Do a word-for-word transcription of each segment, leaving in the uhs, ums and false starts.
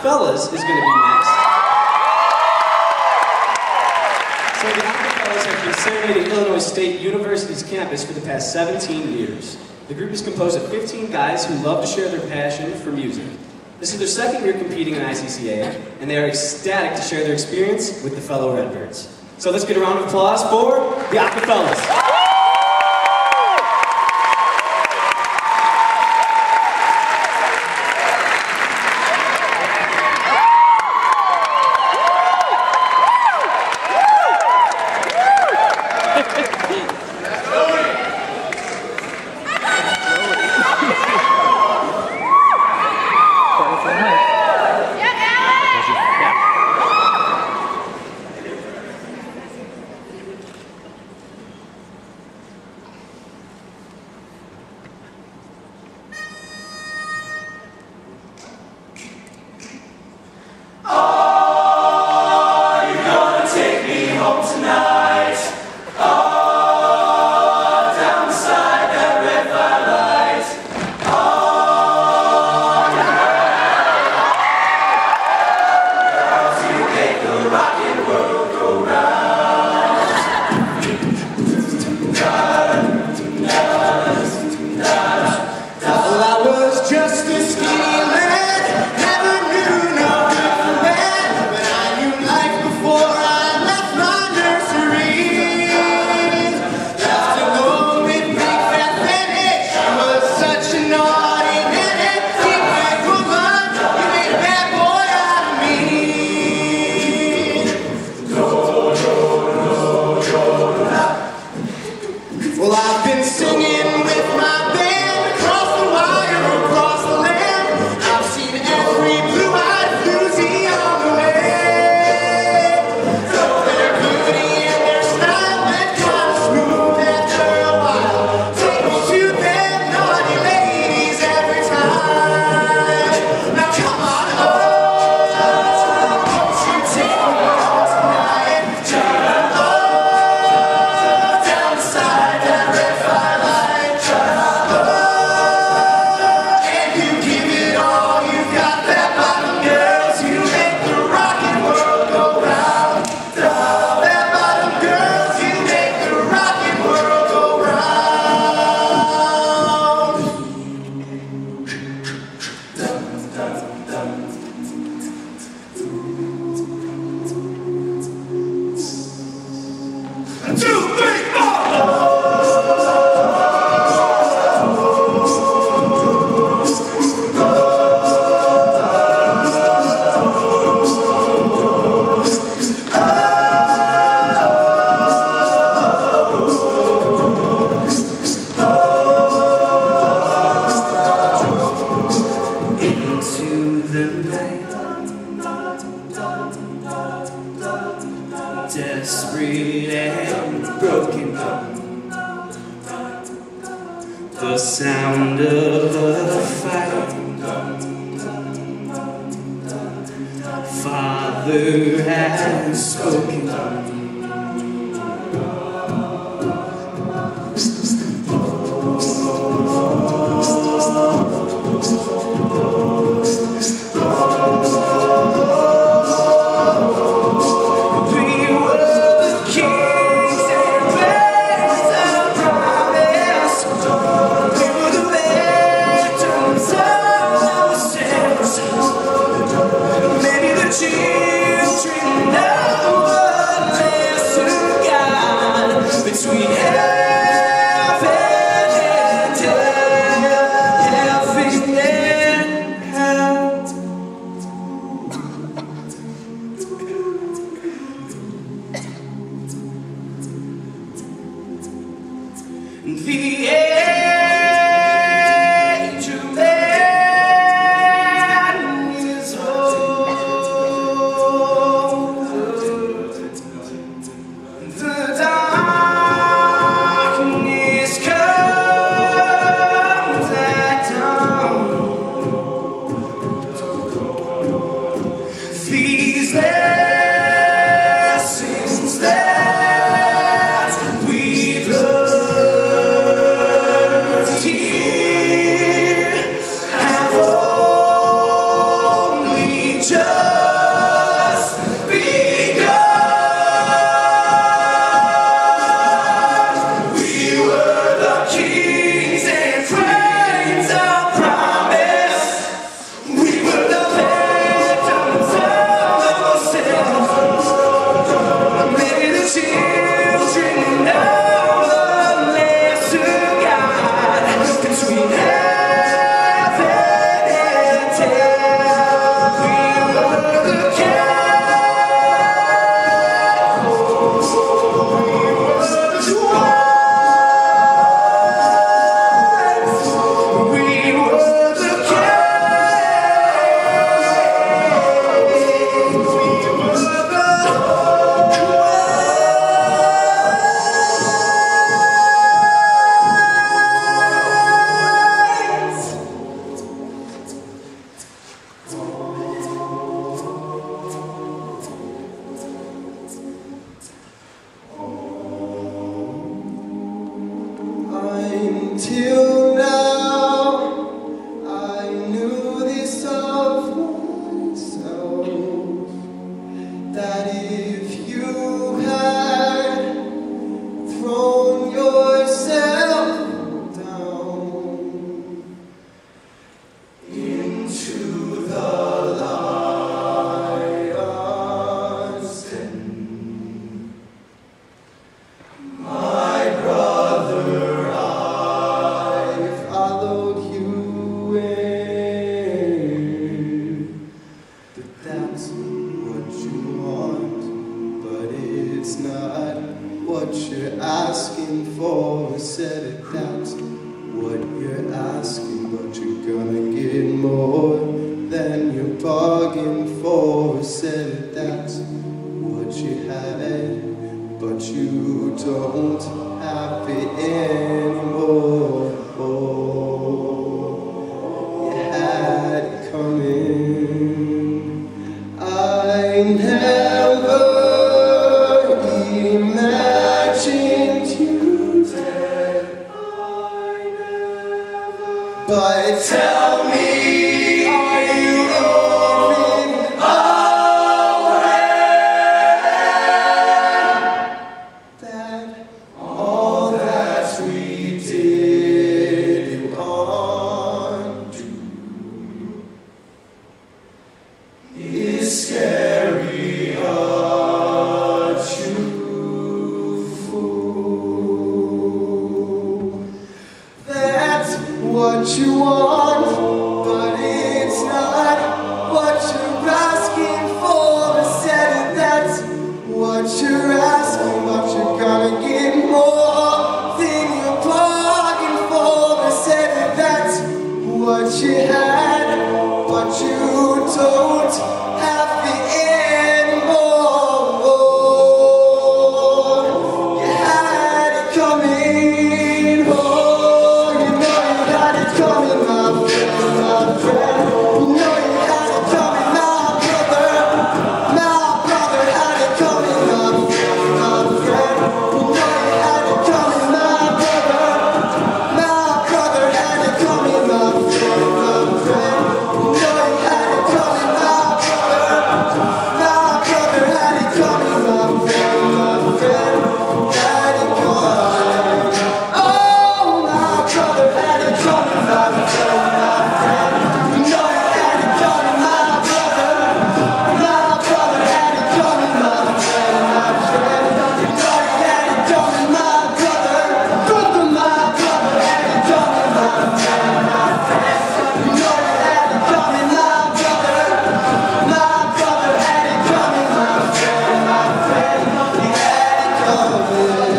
Acafellaz is going to be next. So the Acafellaz have been serenading Illinois State University's campus for the past seventeen years. The group is composed of fifteen guys who love to share their passion for music. This is their second year competing in I C C A, and they are ecstatic to share their experience with the fellow Redbirds. So let's get a round of applause for the Acafellaz. Desperate and broken, the sound of a fight. Father has spoken. The age of man is over. that's what you want, but it's not what you're asking for. Said it, that's what you're asking, but you're gonna get more than you're bargaining for. Said it, that's what you had, but you don't have it anymore. Oh, you had it coming. I never imagined you dead. But tell me, are you even aware that all that we did undo is scary, aren't you, fool? That's what you want, but it's not what you're asking for. Said it, that's what you're asking, but you're gonna get more than you're bargaining for. Said it, that's what you had, but you don't have it anymore. You had it coming. Oh, you know you had it coming, my friend, my friend. You know you had it coming, my brother. My brother had it coming, my friend, my friend. You know you had it coming, my brother. My brother had it coming, my friend, my friend. You know you had it coming, my brother. My brother had it coming, my friend, my friend. Had it coming. Oh, my brother had it coming, my friend, my friend. You know you had it coming, my brother. My brother had it coming, my friend, my friend. You know you had it coming, my brother. Brother, my brother had it coming, my friend, my friend. You know you had it coming, my brother. My brother had it coming, my friend, my friend. He had it coming.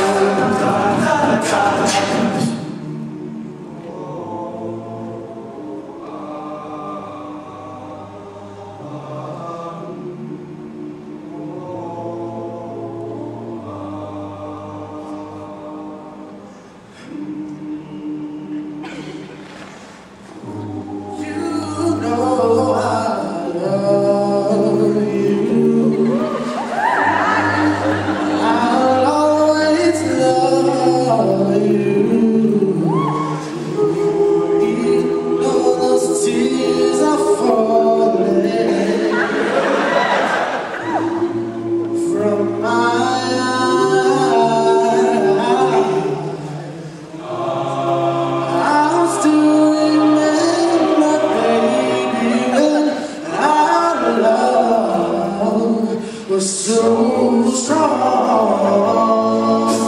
You know I love you. I'll always love you. Even though those tears are falling from my eyes, I'll still remember, baby, when our love was so strong.